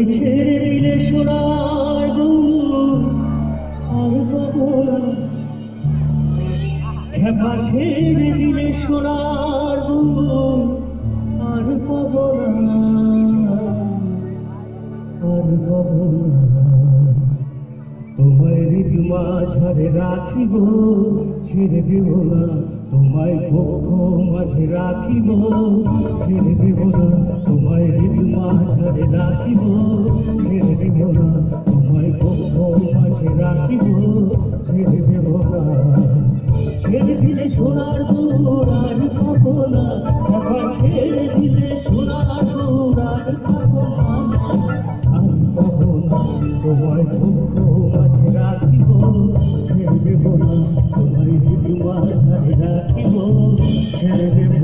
ছেড়ে দিলে সোনার দুল আর পাবো না, খেপা ছেড়ে দিলে সোনার দুল আর পাবো না, আর পাবো না। তোমায় হৃদ মাঝারে রাখিব, ছেড়ে দেব না, তোমায় পক্ষ মাঝে রাখিব, ছেড়ে দেব না, তোমায় হৃদ মাঝারে রাখিব, ছেড়ে দেব না, তোমায় পক্ষ মাঝে রাখিব, ছেড়ে দেব না। ছেড়ে দিলে সোনার দুল আর পাবো না, ছেড়ে দিলে সোনার দুল আর পাবো না, আর পাবো না। তোমায় পক্ষ মাঝে রাখিব, ছেড়ে দেব না, তোমায় হৃদ মাঝারে রাখিব, ছেড়ে দেব